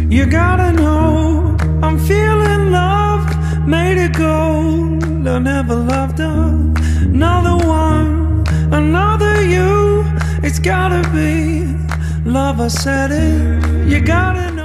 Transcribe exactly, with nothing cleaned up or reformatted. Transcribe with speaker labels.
Speaker 1: You gotta know I'm feeling loved, made it gold. I never loved another one, another you. It's gotta be love, I said it. You gotta know